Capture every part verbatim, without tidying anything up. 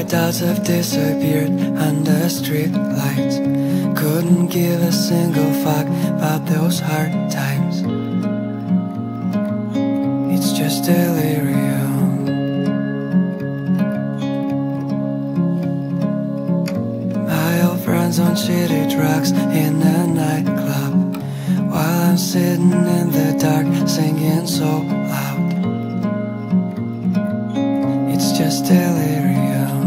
doubts have disappeared under street lights. Couldn't give a single fuck about those hard times. It's just delirium. My old friends on shitty drugs in a nightclub, while I'm sitting in the dark singing so loud. It's just delirium.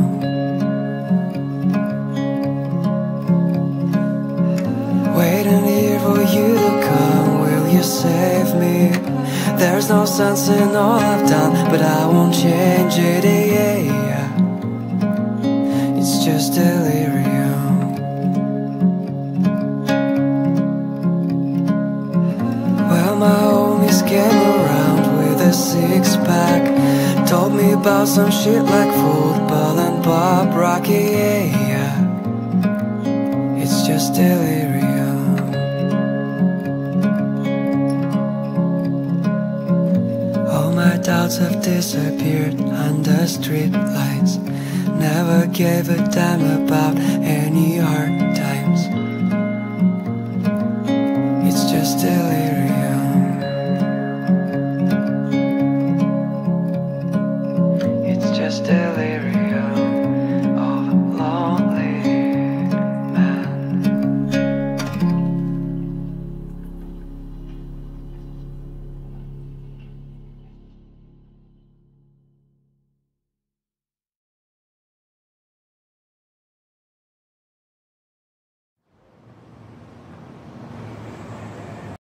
Waiting here for you to come, will you save me? There's no sense in all I've done, but I won't change it, yeah, yeah. It's just delirium. Well, my homies came around with a six-pack, told me about some shit like football and Bob Rocky, yeah, yeah. It's just delirium. All my doubts have disappeared under street lights. Never gave a damn about any hard times. It's just delirium.